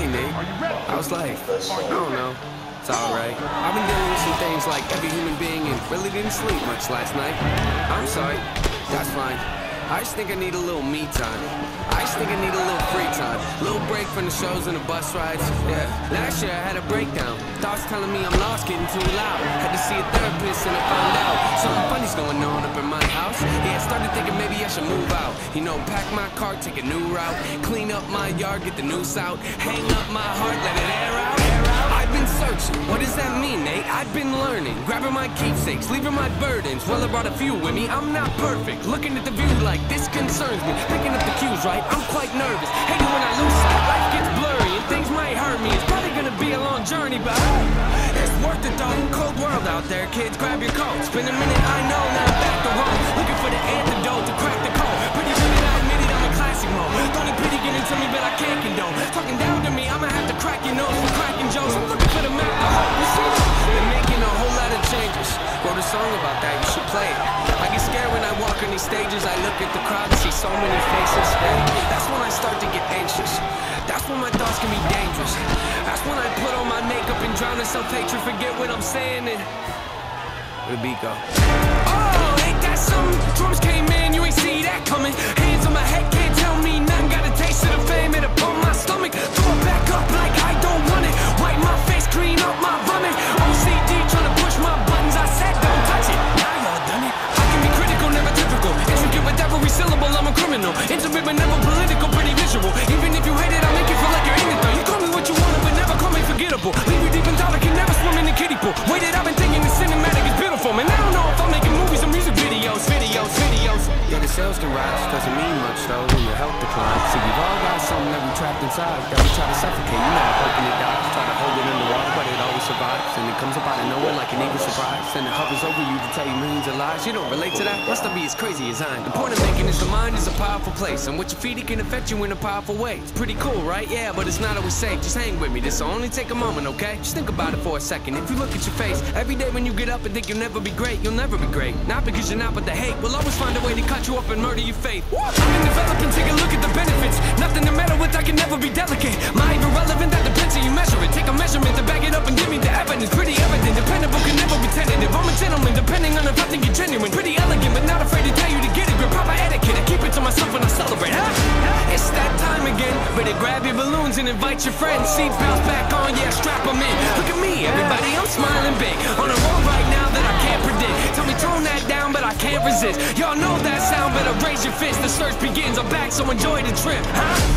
Hey, Nate. How's life? I don't know. It's alright. I've been dealing with some things like every human being and really didn't sleep much last night. I'm sorry. That's fine. I just think I need a little me time. I just think I need a little free time. A little break from the shows and the bus rides. Yeah. Last year I had a breakdown. Thoughts telling me I'm lost, getting too loud. Had to see a therapist and I found out something funny's going on up in my house. Yeah, I started thinking maybe I should move out. You know, pack my car, take a new route. Clean up my yard, get the noose out. Hang up my heart, let it air out. I've been searching. What does that mean, Nate? I've been learning. Grabbing my keepsakes, leaving my burdens. Well, I brought a few with me. I'm not perfect. Looking at the view like this concerns me. Picking up the cues, right? I'm quite nervous. Hating when I lose sight. Life gets blurry and things might hurt me. It's probably gonna be a long journey, but it's worth it though. Cold world out there, kids. Grab your coat. Spend a minute, I know, now I'm back to home. Looking for the antidote to crack the code. Pretty sure that I admit it, I'm in classic mode. Don't need pity getting to me, but I can't condone. Talking down to me, I'ma have to crack your nose for cracking jokes. I'm looking for the map to hope. You see, they're making a whole lot of changes. Wrote a song about that, you should play it. I get scared when I walk on these stages. I look at the crowd and see so many faces. Hey, that's when I start to get anxious. That's when my thoughts can be dangerous. That's when I put on my makeup and drown in self-hatred. Forget what I'm saying and where the beat go? Oh, ain't that something? Drums came in, you ain't see that coming. Hands on my head, can't tell me nothing. Got a taste of the fame, it upon my stomach. Throw it back up like I don't want it. Wipe my face, clean up my vomit. OCD trying to push my buttons. I said don't touch it. Now y'all done it. I can be critical, never typical. Intricate with every syllable, I'm a criminal. Intimate but never political, pretty visual. Even if you hate it, I'll make you feel like you're in it though. You call me what you want, but never call me forgettable. Leave you deep in thought, I can never swim in the kiddie pool. Waited, I've been thinking the cinematic is beautiful. Man, I don't know if I'm making movies or music videos. Yeah, the sales can rise, doesn't mean much though when your health declines. See, we've all got something that we trapped inside that we try to suffocate. You know, hoping it dies, try to hold it underwater, but it always survives. And it comes up out of nowhere like an eagle surprise. And it hovers over you to tell you millions of lies. You don't relate to that? Must not be as crazy as I am. The point I'm making is the mind is a powerful place, and what you feed it can affect you in a powerful way. It's pretty cool, right? Yeah, but it's not always safe. Just hang with me, this'll only take a moment, okay? Just think about it for a second. If you look at your face every day when you get up and think you'll never be great, you'll never be great. Not because you're not, but the hate will always find a way to cut you up and murder your faith. I'm in developing, take a look at the benefits. Nothing to meddle with, I can never be delicate. My irrelevant, that depends how you measure it. Take a measurement to back it up and give me the evidence. Pretty evident, dependable, can never be tentative. I'm a gentleman, depending on if I think you're genuine. Pretty elegant, but not afraid to tell you to get it. Grip proper etiquette, I keep it to myself when I celebrate, huh? It's that time again. Better grab your balloons and invite your friends. Seatbelts back on, yeah, strap them in. Look at me, everybody, I'm smiling big. On a road right now that I can't predict. Tell me tone that down, but I can't resist. Y'all know that sound, better raise your fist. The search begins, I'm back, so enjoy the trip, huh?